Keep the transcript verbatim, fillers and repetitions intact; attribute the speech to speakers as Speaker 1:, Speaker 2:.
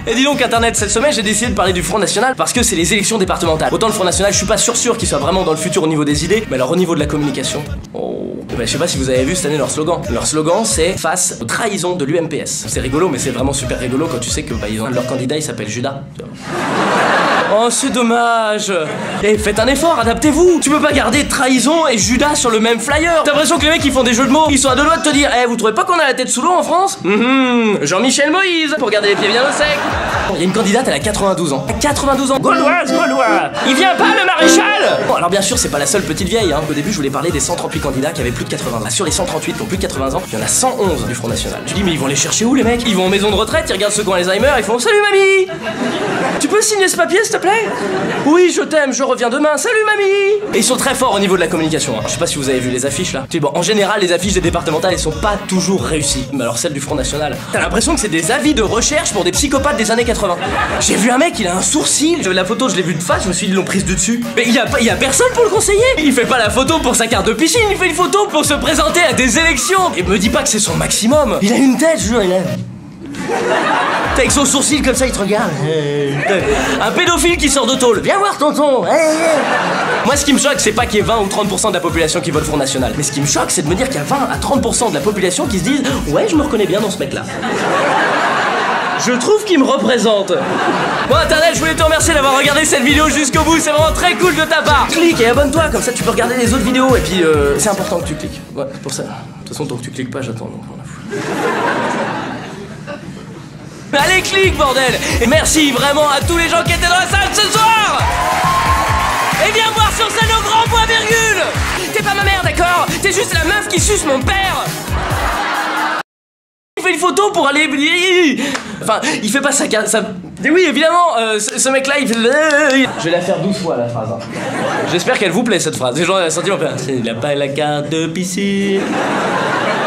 Speaker 1: Et dis donc internet, cette semaine j'ai décidé de parler du Front National parce que c'est les élections départementales. Autant le Front National, je suis pas sûr sûr qu'il soit vraiment dans le futur au niveau des idées, mais alors au niveau de la communication, oh, bah, je sais pas si vous avez vu cette année leur slogan. Leur slogan c'est face aux trahisons de l'U M P S. C'est rigolo, mais c'est vraiment super rigolo quand tu sais que bah, ils ont leur candidat, il s'appelle Judas. Oh, c'est dommage. Eh, faites un effort, adaptez-vous. Tu peux pas garder trahison et Judas sur le même flyer. T'as l'impression que les mecs ils font des jeux de mots. Ils sont à deux doigts de te dire, eh, vous trouvez pas qu'on a la tête sous l'eau en France? Mmh, Jean-Michel Moïse, pour garder les pieds bien au sec. Il y a une candidate, elle a quatre-vingt-douze ans. quatre-vingt-douze ans. Gauloise, Gaulois. Il vient pas le maréchal? Bon, alors bien sûr, c'est pas la seule petite vieille. Hein. Au début, je voulais parler des cent trente-huit candidats qui avaient plus de quatre-vingts ans. Là, sur les cent trente-huit qui ont plus de quatre-vingts ans, il y en a cent onze du Front National. Je dis, mais ils vont les chercher où les mecs? Ils vont en maison de retraite, ils regardent ceux qui ont Alzheimer, ils font salut mamie. Tu peux signer ce papier s'il te plaît? Oui, je t'aime, je reviens demain, salut mamie. Et ils sont très forts au niveau de la communication. Hein. Je sais pas si vous avez vu les affiches là. Tu sais, bon, en général, les affiches des départementales, elles sont pas toujours réussies. Mais alors celles du Front National, t'as l'impression que c'est des avis de recherche pour des psychopathes des années quatre-vingts. J'ai vu un mec, il a un sourcil. J'avais la photo, je l'ai vu de face, je me suis dit, ils l'ont prise de dessus. Mais il y a, y a personne pour le conseiller. Il fait pas la photo pour sa carte de piscine, il fait une photo pour se présenter à des élections. Et me dis pas que c'est son maximum. Il a une tête, je jure, il a. T'as avec son sourcil comme ça, il te regarde. Un pédophile qui sort de tôle. Viens voir tonton. Moi, ce qui me choque, c'est pas qu'il y ait vingt ou trente pour cent de la population qui vote Front National. Mais ce qui me choque, c'est de me dire qu'il y a vingt à trente pour cent de la population qui se disent ouais, je me reconnais bien dans ce mec-là. Je trouve qu'il me représente. Bon internet, je voulais te remercier d'avoir regardé cette vidéo jusqu'au bout, c'est vraiment très cool de ta part. Clique et abonne-toi, comme ça tu peux regarder les autres vidéos. Et puis euh, c'est important que tu cliques. Ouais, c'est pour ça. De toute façon, tant que tu cliques pas, j'attends, donc on a fou. Allez, clique, bordel. Et merci vraiment à tous les gens qui étaient dans la salle ce soir. Et viens voir sur scène au grand point virgule. T'es pas ma mère, d'accord? T'es juste la meuf qui suce mon père. Il fait une photo pour aller... Enfin, il fait pas sa... sa... Oui, évidemment, euh, ce, ce mec-là, il fait... Je vais la faire douze fois, la phrase. Hein. J'espère qu'elle vous plaît, cette phrase. Les gens ont senti... Il a pas la carte de piscine.